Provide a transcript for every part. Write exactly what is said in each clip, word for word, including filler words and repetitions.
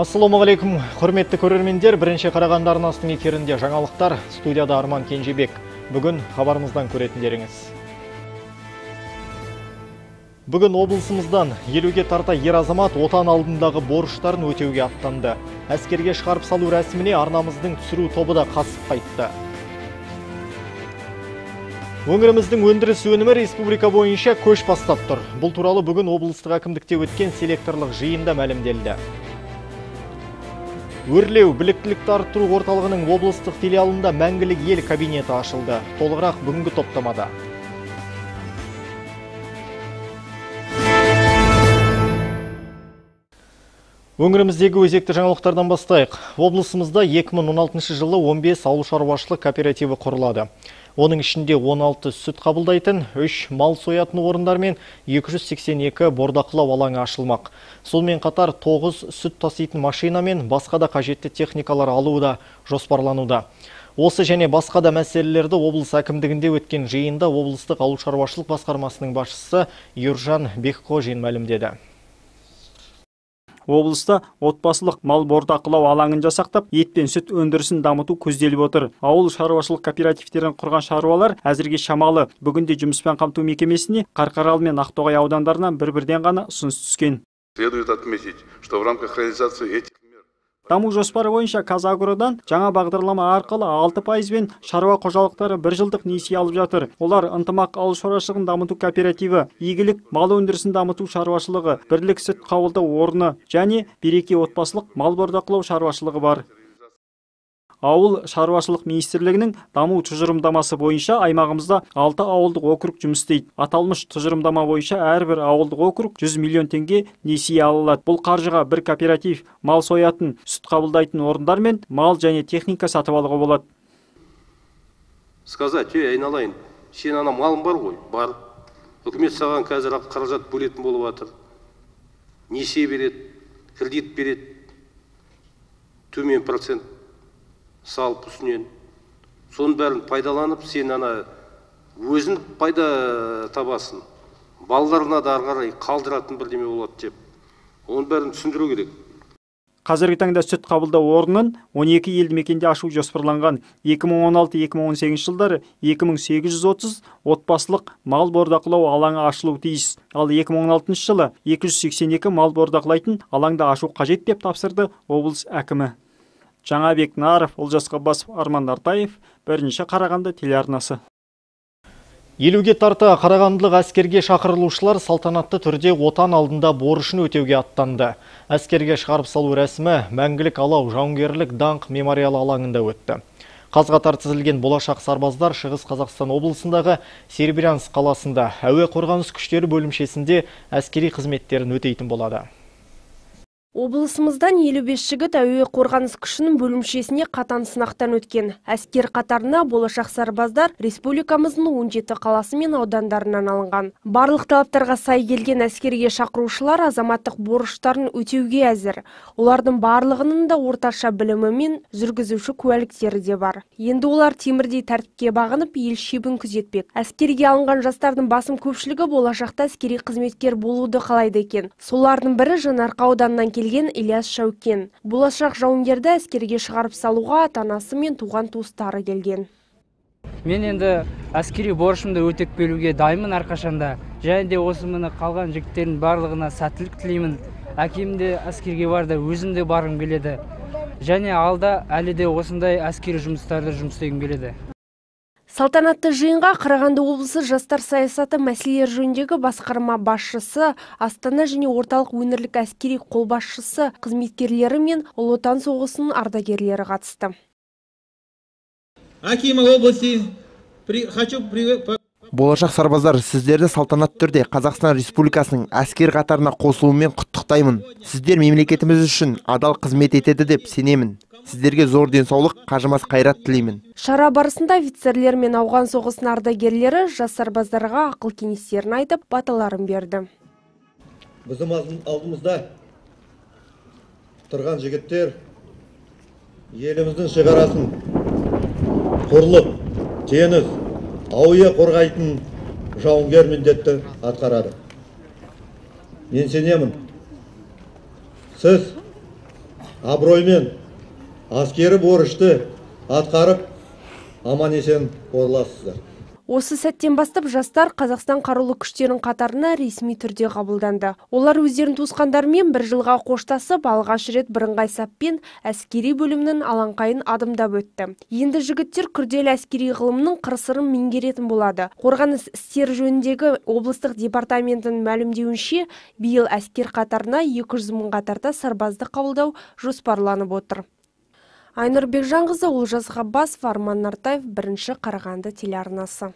Ассаламағалейкум, құрметті көрермендер, бірінші Қарағанды арнасының эфирінде жаңалықтар, студияда Арман Кенжебек. Бүгін хабарымыздан көретіндеріңіз. Бүгін облысымыздан елуге тарта ер азамат отан алдындағы борыштарын өтеуге аттанды. Әскерге шығарып салу рәсіміне арнамыздың түсіру тобы да қатысып қайтты. Өңіріміздің өндіріс өнімі республика бойынша көш бастап тұр. Бұл туралы бүгін облыстық әкімдікте өткен селекторлық жиында мәлімделді. Өрлеу біліктілікті арттыру орталығының облыстық филиалында мәңгілік ел кабинеті ашылды. Толығырақ бүгінгі топтамада. Өңіріміздегі өзекті жаңалықтардан бастайық. Облысымызда екі мың он алтыншы жылы он бес ауыл шаруашылық кооперативі құрылады. Оның ішінде он алты сүт қабылдайтын, үш мал соятын орындар мен екі жүз сексен екі бордақылау алаңы ашылмақ. Сонымен қатар тоғыз сүт таситын машина мен басқа да қажетті техникалар алуы да жоспарлануда. Осы және басқа да мәселелерді облыс әкімдігінде өткен жиында облыстық ауыл шаруашылық басқармасының басшысы Юржан Бекқожин мәлімдеді. Облыста отбасылық мал бордақылау алаңын жасақтап, ет пен сүт өндірісін дамыту көзделіп отыр. Ауыл шаруашылық кооперативтерін құрған шаруалар әзірге шамалы. Бүгінде жұмыспен қамту мекемесіне Қарқаралы мен Ақтоғай аудандарынан бір-бірден ғана ұсыныс түскен. Следует отметить, что в рамках реализации этих Даму жоспары бойынша Қазагродан жаңа бағдарлама арқылы алты пайызбен шаруа қожалықтары бір жылдық несие алып жатыр. Олар ынтымақ ауыл шаруашылығын дамыту кооперативі, игілік мал өндірісін дамыту шаруашылығы, бірлік сүт қабылдау орны және береке отбасылық мал бордақылау шаруашылығы бар. Ауыл шаруашылық министрлігінің даму тұжырымдамасы бойынша аймағымызда алты ауылдық округ жұмыс істейді. Аталмыш тұжырымдама бойынша әрбір ауылдық округ жүз миллион теңге несие алынады. Бұл қаржыға бір кооператив мал соятын, сүт қабылдайтын орындар мен мал және техника сатып алуға болады. Сказать, ей, айналайын, сен ана малың бар ғой, бар. Үкімет саған қазір қаражат бөлетін болып жатыр. Несие береді, кредит береді, төмен процент салып үстінен. Соның бәрін пайдаланып, сен ана өзін пайда табасын. Балаларына да арғарай қалдыратын бірдеме болады деп. Оның бәрін түсіндіру керек. Қазіргі таңда сүт қабылдау орнын он екі елді мекенде ашу жоспарланған. екі мың он алты екі мың он сегізінші жылдары екі мың сегіз жүз отыз отбасылық мал бордақылау алаңы ашылуы тиіс. Ал екі мың он алтыншы жылы екі жүз сексен екі мал бордақылайтын алаңды ашу қажет деп тапсырды облыс әкімі. Жаңабек Наров, Олжас Қаббасов, Арман Артаев, бірінші Қарағанды телеарнасы. Елуге тарта қарағандылық әскерге шақырылушылар салтанатты түрде отан алдында борышын өтеуге аттанды. Әскерге шығарып салу рәсімі мәңгілік алау жауынгерлік даңқ мемориалы алаңында өтті. Қазға тартылған болашақ сарбаздар Шығыс Қазақстан облысындағы Серебрянск қаласында әуе қорғаныс күштері бөлімшесінде әскери қызметтерін өтейтін болады. Облысымыздан елу бес жігіт әуе қорғаныс күшінің бөлімшесіне қатаң сынақтан өткен. Әскер қатарына болашақ сарбаздар республикамыздың он жеті қаласы мен аудандарынан алынған. Барлық талаптарға сай келген әскерге шақырушылар азаматтық борыштарын өтеуге әзір. Олардың барлығының да орташа білімі мен жүргізуші куәліктері де бар. Енді олар темірдей тәртіпке бағынып, ел шебін күзетпек. Әскерге алынған жастардың басым көпшілігі болашақта әскери қызметкер болуды қалайды екен. Солардың бірі Жаңаарқа ауданынан келген Ильяс Шаукен. Болашақ жауынгерді әскерге шығарып салуға ата-анасы мен туған туыстары келген. Мен енді әскери борышымды өтеп беруге дайынмын әрқашанда. Және де осы міне қалған жігіттердің барлығына сәттілік тілеймін. Әкем де әскерге барды, өзім де барғым келеді. Және алда әлі де осындай әскери жұмыстарды жұмыс істегім келеді. Салтанатты жиынға Қарағанды облысы жастар саясаты мәселелер жөніндегі басқарма басшысы, Астана және орталық өңірлік әскери қолбасшысы, қызметкерлері мен Ұлы Отан соғысының ардагерлері қатысты. Акима области хочу Болашақ сарбаздар, сіздерді салтанатты түрде Қазақстан Республикасының әскер қатарына қосылуымен құттықтаймын. Сіздер мемлекетіміз үшін адал қызмет етеді деп сенемін. Сіздерге зор денсаулық, қажымас қайрат тілеймін. Шара барысында офицерлер мен ауған соғысының ардагерлері жас сарбаздарға ақыл кеңестерін айтып, баталарын берді. Біздің алдымызда тұрған жігіттер еліміздің шекарасын құрлық, теңіз, ауа қорғайтын жауынгер міндетті атқарады. Мен сенемін, сіз абыроймен әскери борышты атқарып аман есен ораласыздар. Осы сәттен бастап жастар Қазақстан қарулы күштерінің қатарына ресми түрде қабылданды. Олар өздерін туысқандарымен бір жылға қоштасып, алғаш рет бірыңғай саппен әскери бөлімнің алаңқайын адымдап өтті. Енді жігіттер күрделі әскери ғылымның қыр-сырын меңгеретін болады. Қорғаныс істері жөніндегі облыстық департаментінің мәлімдеуінше, биыл әскер қатарына екі жүз мыңға тарта сарбазды қабылдау жоспарланып отыр. Айнұр Бекжанқызы, Олжас Ғаббасов, Арман Нартаев, бірінші Қарағанды телеарнасы.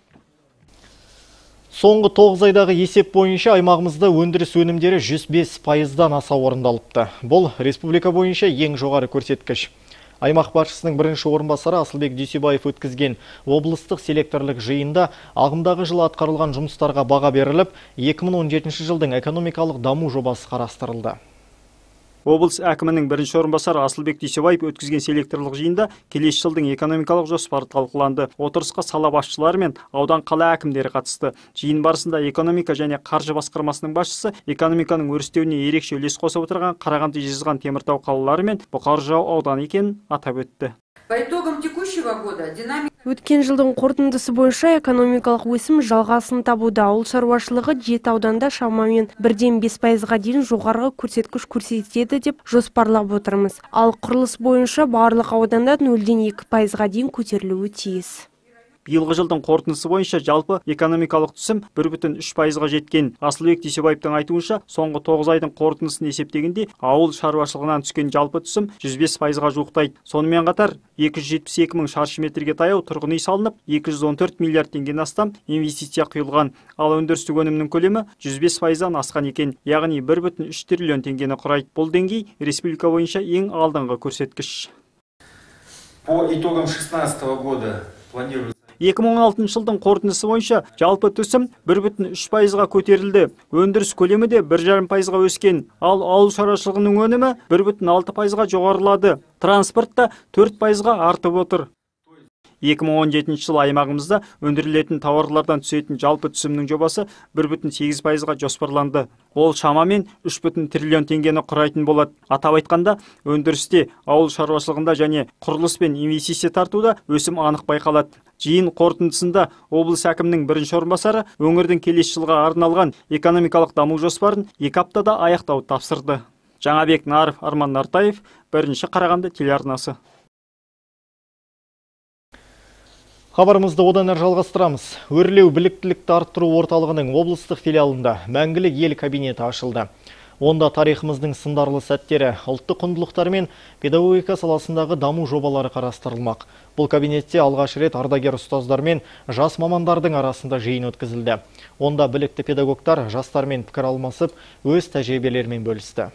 Соңғы тоғыз айдағы есеп бойынша аймағымызда өндіріс өнімдері жүз бес пайыздан аса орындалыпты. Бұл республика бойынша ең жоғары көрсеткіш. Аймақ басшысының бірінші орынбасары Асылбек Дүйсебаев өткізген облыстық селекторлық жиында ағымдағы жылы атқарылған жұмыстарға баға беріліп, екі мың он жетінші жылдың экономикалық даму жобасы қарастырылды. Облыс әкімінің бірінші орынбасары Асылбек Дүйсебаев өткізген селекторлық жиында келесі жылдың экономикалық жоспары талқыланды. Отырысқа сала басшылары мен аудан қала әкімдері қатысты. Жиын барысында экономика және қаржы басқармасының басшысы экономиканың өрістеуіне ерекше үлес қосып отырған Қарағанды, Жезқазған, Теміртау қалалары мен Бұқар Жырау ауданы екенін атап өтті. По итогам текущего года динамика... Өткен жылдың қорытындысы бойынша экономикалық өсім жалғасын табуда. Ауыл шаруашылығы жеті ауданда шамамен бірден бес пайызға дейін жоғарғы көрсеткіш көрсетеді деп жоспарлап отырмыз. Ал құрылыс бойынша барлық ауданда нөлден екі пайызға дейін көтерілуі тиіс. Биылғы жылдың қорытындысы бойынша жалпы экономикалық түсім бір бүтін үш пайызға жеткен. Асылбек Дүйсебаевтың айтуынша, соңғы тоғыз айдың қорытындысын есептегенде, ауыл шаруашылығынан түскен жалпы түсім жүз бес пайызға жуықтайды. Сонымен қатар, екі жүз жетпіс екі мың шаршы метрге таяу тұрғын үй салынып, екі жүз он төрт миллиард теңгеден астам инвестиция құйылған. Ал өндірістік өнімнің көлемі жүз бес пайыздан асқан екен, яғни бір бүтін үш триллион теңгені құрайды. Бұл деңгей республика бойынша ең алдыңғы көрсеткіш. По итогам шестнадцатого года планируется екі мың он алтыншы жылдың қорытындысы бойынша жалпы түсім бір бүтін үш пайызға көтерілді. Өндіріс көлемі де бір жарым пайызға өскен. Ал ауыл шаруашылығының өнімі бір бүтін алты пайызға жоғарылады. Транспорт та төрт пайызға артып отыр. екі мың он жетінші жыл аймағымызда өндірілетін тауарлардан түсетін жалпы түсімнің жобасы бір бүтін сегіз пайызға жоспарланды. Ол шамамен үш бүтін триллион теңгені құрайтын болады. Атап айтқанда, өндірісте, ауыл шаруашылығында және құрылыс пен инвестиция тартуда өсім анық байқалады. Жиын қорытындысында облыс әкімінің бірінші орынбасары өңірдің келесі жылға арналған экономикалық даму жоспарын екі аптада аяқтауды тапсырды. Жаңабек Наров, Арман Нартаев, бірінші Қарағанды телеарнасы. Хабарымызды одан әрі жалғастырамыз. Өрлеу біліктілікті арттыру орталығының облыстық филиалында мәңгілік ел кабинеті ашылды. Онда тарихымыздың сындарлы сәттері, ұлттық құндылықтар мен педагогика саласындағы даму жобалары қарастырылмақ. Бұл кабинетте алғаш рет ардагер ұстаздар мен жас мамандардың арасында жиын өткізілді. Онда білікті педагогтар жастармен пікір алмасып, өз тәжірибелерімен бөлісті.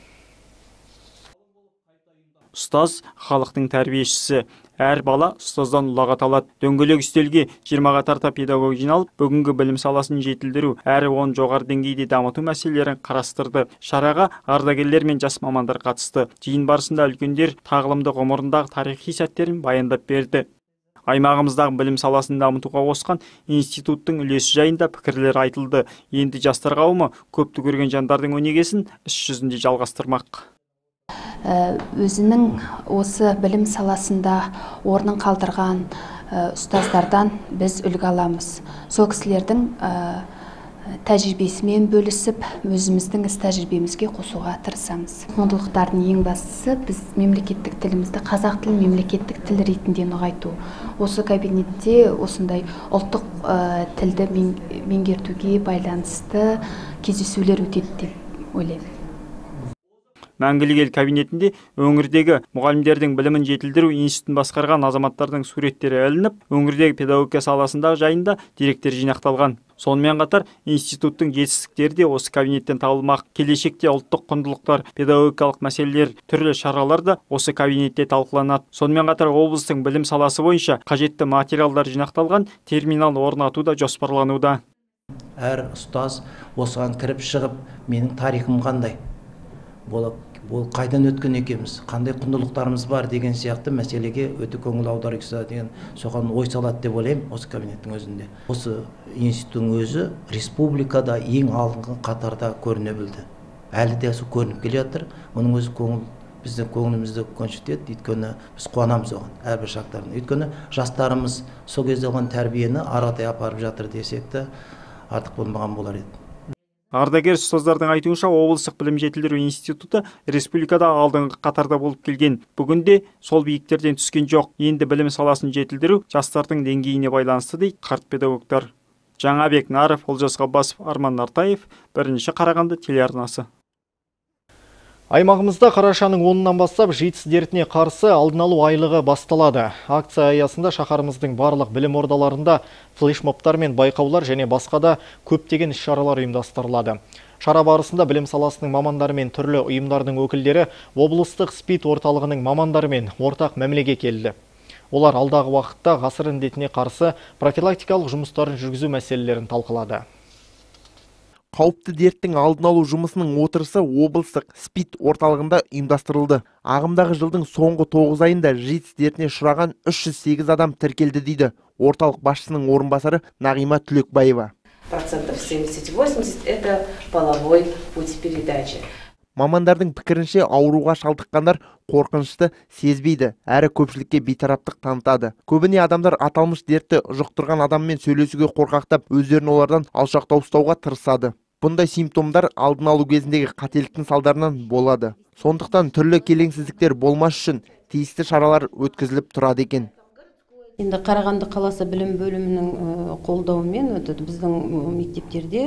Ұстаз халықтың тәрбиешісі. Әр бала ұстаздан ұлағат алады. Дөңгелек үстелге жиырмаға тарта педагог жиналып, бүгінгі білім саласын жетілдіру, әрі оны жоғары деңгейде дамыту мәселелерін қарастырды. Шараға ардагерлер мен жас мамандар қатысты. Жиын барысында үлкендер тағылымды ғұмырындағы тарихи сәттерін баяндап берді. Аймағымыздағы білім саласын дамытуға қосқан институттың үлесі жайында пікірлер айтылды. Енді жастар қауымы көпті көрген жандардың өнегесін іс жүзінде жалғастырмақ. Өзінің осы білім саласында орнын қалдырған ұстаздардан біз үлгі аламыз. Сол кісілердің тәжірибесімен бөлісіп, өзіміздің іс тәжірибемізге қосуға тырысамыз. Құндылықтардың ең бастысы біз мемлекеттік тілімізді қазақ тілін мемлекеттік тіл ретінде нығайту. Осы кабинетте осындай ұлттық тілді меңгертуге байланысты кездесулер өтеді деп ойлаймын. Мәңгілік ел кабинетінде өңірдегі мұғалімдердің білімін жетілдіру институтын басқарған азаматтардың суреттері ілініп, өңірдегі педагогика саласындағы жайында деректер жинақталған. Сонымен қатар институттың жетістіктері де осы кабинеттен табылмақ. Келешекте ұлттық құндылықтар, педагогикалық мәселелер, түрлі шаралар да осы кабинетте талқыланады. Сонымен қатар облыстың білім саласы бойынша қажетті материалдар жинақталған терминал орнату да жоспарлануда. Әр ұстаз осыған кіріп шығып, менің тарихым қандай? Бұл қайдан өткен екенбіз, қандай құндылықтарымыз бар деген сияқты мәселеге өте көңіл аударып деген соған ой салады деп ойлаймын осы кабинеттің өзінде. Осы институттың өзі республикада ең алдыңғы қатарда көріне білді. Әлі де көрініп келе жатыр. Оның өзі көңіл біздің көңілімізді көншітеді, өйткені біз қуанамыз оған, әрбір шақтарын. Өйткені жастарымыз сол кезде алған тәрбиені ары қарай апарып жатыр десек те артық болмаған болар еді. Ардагер ұстаздардың айтуынша, облыстық білім жетілдіру институты республикада алдыңғы қатарда болып келген. Бүгінде сол биіктерден түскен жоқ. Енді білім саласын жетілдіру жастардың деңгейіне байланысты дейді қарт педагогтар. Жаңабек Наров, Олжас Ғаббасов, Арман Нартаев, бірінші Қарағанды телеарнасы. Аймағымызда қарашаның онынан бастап житс дертіне қарсы алдын алу айлығы басталады. Акция аясында шаһарымыздың барлық білім ордаларында флешмобтар мен байқаулар және басқа да көптеген іс-шаралар ұйымдастырылады. Шара барысында білім саласының мамандары мен түрлі ұйымдардың өкілдері облыстық спид орталығының мамандарымен ортақ мәмілеге келді. Олар алдағы уақытта ғасыр індетіне қарсы профилактикалық жұмыстарын жүргізу мәселелерін талқылады. Қауіпті дерттің алдын алу жұмысының отырысы облыстық спид орталығында ұйымдастырылды. Ағымдағы жылдың соңғы тоғыз айында житс дертіне ұшыраған үш жүз сегіз адам тіркелді дейді орталық басшысының орынбасары Нағима Түлекбаева. Процентов семьдесят-восемьдесят это половой путь передачи. Мамандардың пікірінше ауруға шалдыққандар қорқынышты сезбейді, әрі көпшілікке бейтараптық танытады. Көбіне адамдар аталмыш дертті жұқтырған адаммен сөйлесуге қорқақтап, өздерін олардан алшақтау ұстауға тырысады. Бұндай симптомдар алдын алу кезіндегі қателіктің салдарынан болады. Сондықтан түрлі келеңсіздіктер болмас үшін тиісті шаралар өткізіліп тұрады екен. Енді Қарағанды қаласы білім бөлімінің қолдауымен біздің мектептерде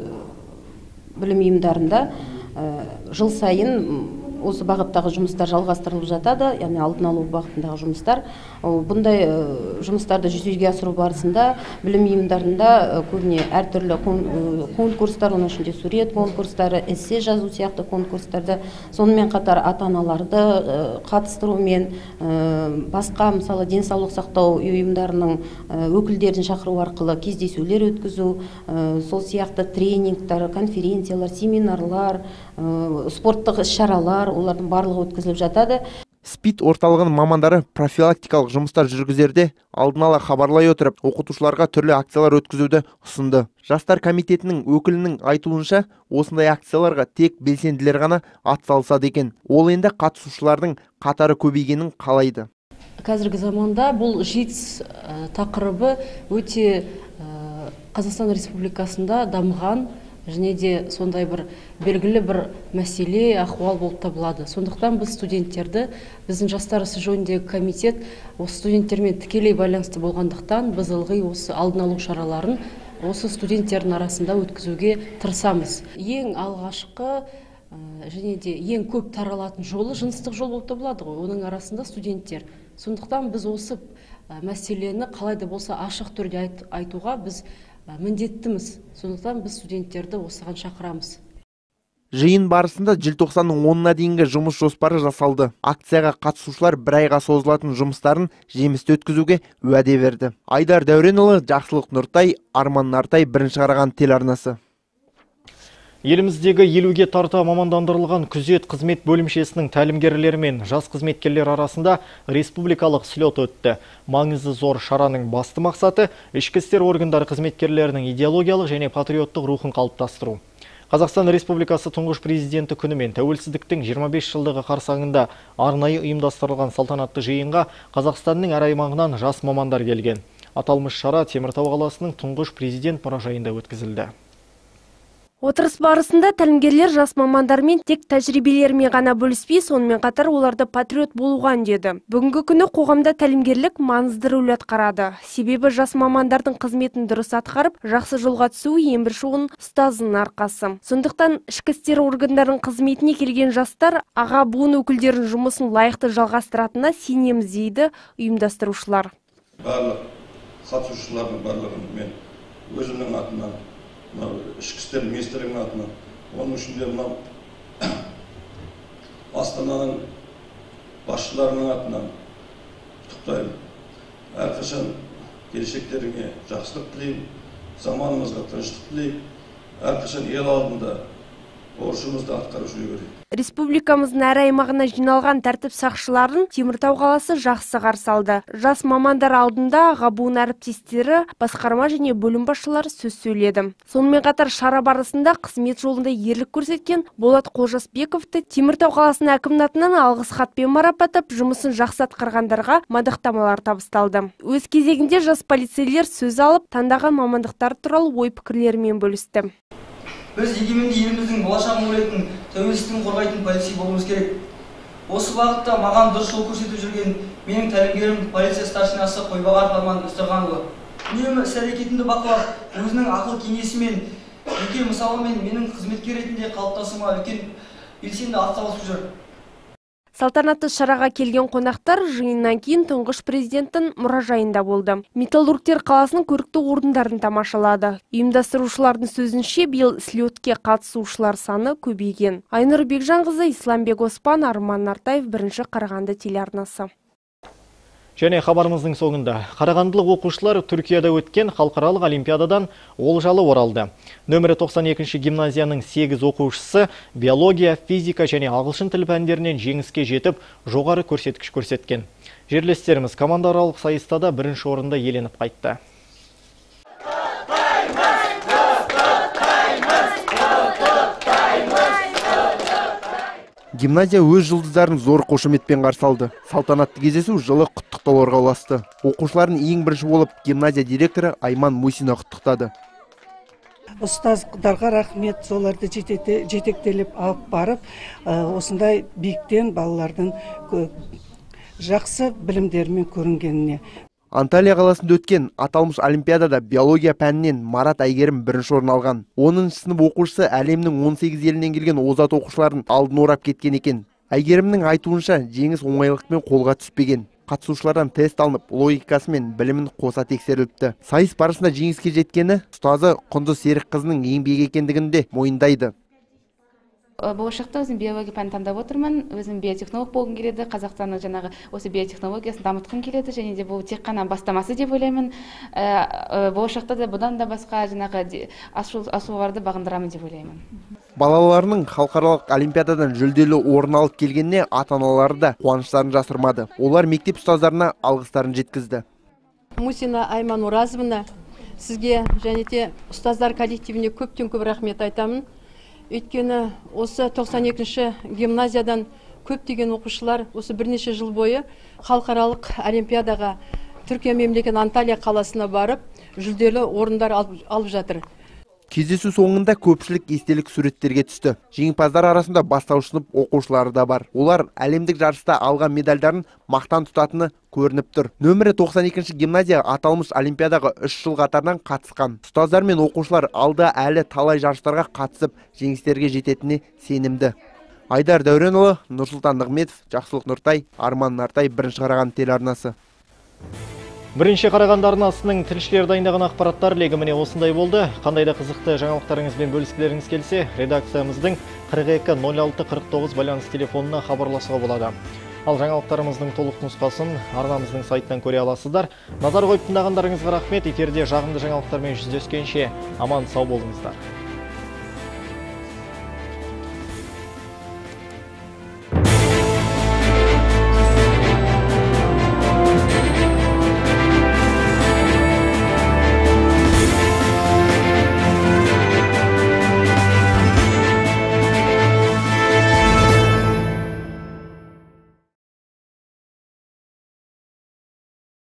білім ұйымдарында жыл сайын осы бағыттағы жұмыстар жалғастырылып жатады, яғни алдын алу бағытындағы жұмыстар. Бұндай жұмыстарды жүзеге асыру барысында білім ұйымдарында көбіне әртүрлі конкурстар, оның ішінде сурет конкурстары, эссе жазу сияқты конкурстарды, сонымен қатар ата-аналарды қатыстырумен, басқа мысалы денсаулық сақтау ұйымдарының өкілдерін шақыру арқылы кездесулер өткізу, сол сияқты тренингтар, конференциялар, семинарлар, спорттық іс-шаралар, олардың барлығы өткізіліп жатады. Спид орталығының мамандары профилактикалық жұмыстар жүргізерде алдын ала хабарлай отырып, оқытушыларға түрлі акциялар өткізуді ұсынды. Жастар комитетінің өкілінің айтуынша, осындай акцияларға тек белсенділер ғана атсалысады екен. Ол енді қатысушылардың қатары көбейгенін қалайды. Қазіргі заманда бұл житс тақырыбы өте Қазақстан Республикасында дамыған, және де сондай бір белгілі бір мәселе, ахуал болып табылады. Сондықтан біз студенттерді, біздің жастар ісі жөніндегі комитет осы студенттермен тікелей байланысты болғандықтан, біз ылғи осы алдын алу шараларын осы студенттердің арасында өткізуге тырысамыз. Ең алғашқы және де ең көп таралатын жолы жыныстық жол болып табылады ғой, оның арасында студенттер. Сондықтан біз осы мәселені қалай да болса ашық түрде айтуға біз міндеттіміз. Сондықтан біз студенттерді осыған шақырамыз. Жиын барысында желтоқсанның онына дейінгі жұмыс жоспары жасалды. Акцияға қатысушылар бір айға созылатын жұмыстарын жемісті өткізуге уәде берді. Айдар Дәуренұлы, Жақсылық Нұртай, Арман Нартай, бірінші Қарағанды телеарнасы. Еліміздегі елуге тарта мамандандырылған күзет қызмет бөлімшесінің тәлімгерлері мен жас қызметкерлер арасында республикалық слет өтті. Маңызы зор шараның басты мақсаты ішкі істер органдары қызметкерлерінің идеологиялық және патриоттық рухын қалыптастыру. Қазақстан Республикасы тұңғыш президенті күні мен тәуелсіздіктің жиырма бес жылдығы қарсаңында арнайы ұйымдастырылған салтанатты жиынға Қазақстанның әр аймағынан жас мамандар келген. Аталмыш шара Теміртау қаласының тұңғыш президент мұражайында өткізілді. Отырыс барысында тәлімгерлер жас мамандармен тек тәжірибелерімен ғана бөліспей, сонымен қатар оларды патриот болуға үндеді. Бүгінгі күні қоғамда тәлімгерлік маңызды рөл атқарады. Себебі жас мамандардың қызметін дұрыс атқарып, жақсы жолға түсуі ең бірінші оның ұстазының арқасы. Сондықтан ішкі істер органдарының қызметіне келген жастар аға буын өкілдерінің жұмысын лайықты жалғастыратынына сенеміз дейді ұйымдастырушылар. Барлық қатысушылардың барлығын мен өзімнің атымнан, ішкі істер министрінің атынан, оның ішінде мынау Астананың басшыларының атынан құттықтаймын. Әрқашан келешектеріңе жақсылық тілеймін, заманымызға тыныштық тілеймін. Әрқашан ел алдында борышымызды атқарып жүре берейік. Республикамыздың әр аймағына жиналған тәртіп сақшыларын Теміртау қаласы жақсы қарсы алды. Жас мамандар алдында ғабуын әріптестері, басқарма және бөлім басшылары сөз сөйледі. Сонымен қатар шара барысында қызмет жолында ерлік көрсеткен Болат Қолжасбековты Теміртау қаласының әкімінің атынан алғыс хатпен марапаттап, жұмысын жақсы атқарғандарға мадақтамалар табысталды. Өз кезегінде жас полицейлер сөз алып, таңдаған мамандықтар туралы ой пікірлерімен бөлісті. Біз егеменді еліміздің болашағын ойлайтын, тәуелсіздігін қорғайтын полицей болуымыз керек. Осы бағытта маған дұрыс жол көрсетіп жүрген менің тәлімгерім полиция старшинасы Қойбағар Арман Үстірғанұлы. Үнемі іс-әрекетімді бақылап, өзінің ақыл кеңесімен, жеке мысалымен менің қызметкер ретінде қалыптасуыма үлкен белсенді атсалысып жүр. Салтанатты шараға келген қонақтар жиыннан кейін тұңғыш президенттің мұражайында болды. Металлургтер қаласының көрікті орындарын тамашалады. Ұйымдастырушылардың сөзінше, биыл слетке қатысушылар саны көбейген. Айнұр Бекжанқызы, Исламбек Оспан, Арман Нартаев, бірінші Қарағанды телеарнасы. Және хабарымыздың соңында қарағандылық оқушылар Түркияда өткен халықаралық олимпиададан олжалы оралды. Нөмірі тоқсан екінші гимназияның сегіз оқушысы биология, физика және ағылшын тілі пәндерінен жеңіске жетіп, жоғары көрсеткіш көрсеткен. Жерлестеріміз командаралық сайыста да бірінші орында иеленіп қайтты. Гимназия өз жұлдыздарын зор қошеметпен қарсы алды. Салтанатты кездесу жылы құттықтауларға ұласты. Оқушылардың ең бірінші болып гимназия директоры Айман Мусина құттықтады. Ұстаздарға рахмет, соларды жетектеліп алып барып, осындай биіктен балалардың жақсы білімдерімен көрінгеніне. Анталия қаласында өткен аталмыш олимпиадада биология пәнінен Марат Әйгерім бірінші орын алған. оныншы сынып оқушысы әлемнің он сегіз елінен келген озат оқушылардың алдын орап кеткен екен. Әйгерімнің айтуынша жеңіс оңайлықпен қолға түспеген. Қатысушылардан тест алынып, логикасы мен білімін қоса тексеріліпті. Сайыс барысында жеңіске жеткені ұстазы Құндыз Серікқызының еңбегі екендігін де мойындайды. Болашақта өзім биология пәнін таңдап отырмын. Өзім биотехнолог болғым келеді. Қазақстанның жаңағы осы биотехнологиясын дамытқым келеді, және де бұл тек қана бастамасы деп ойлаймын. Болашақта да бұдан да басқа жаңағы асуларды бағындырамын деп ойлаймын. Балаларының халықаралық олимпиададан жүлделі орын алып келгеніне ата-аналары да қуаныштарын жасырмады. Олар мектеп ұстаздарына алғыстарын жеткізді. Мусина Айман Уразовна, сізге және де ұстаздар коллективіне көптен көп рахмет айтамын. Өйткені осы тоқсан екінші гимназиядан көптеген оқушылар осы бірнеше жыл бойы халықаралық олимпиадаға Түркия мемлекетінің Анталия қаласына барып, жүлделі орындар алып жатыр. Кездесу соңында көпшілік естелік суреттерге түсті. Жеңімпаздар арасында бастауыш сынып оқушылары да бар. Олар әлемдік жарыста алған медальдарын мақтан тұтатыны көрініп тұр. Нөмірі тоқсан екінші гимназия аталмыш олимпиадаға үш жыл қатарынан қатысқан. Ұстаздар мен оқушылар алда әлі талай жарыстарға қатысып, жеңістерге жететініне сенімді. Айдар Дәуренұлы, Нұрсұлтан Нығметов, Жақсылық Нұртай, Арман Нартай, бірінші Қарағанды телеарнасы. Бірінші Қарағанды арнасының тілшілер дайындаған ақпараттар легі міне осындай болды. Қандай да қызықты жаңалықтарыңызбен бөліскілеріңіз келсе, редакциямыздың қырық екі нөл алты қырық тоғыз байланыс телефонына хабарласуға болады. Ал жаңалықтарымыздың толық нұсқасын арнамыздың сайтынан көре аласыздар. Назар қойып тыңдағандарыңызға рахмет. Эфирде жағымды жаңалықтармен жүздескенше аман сау болыңыздар.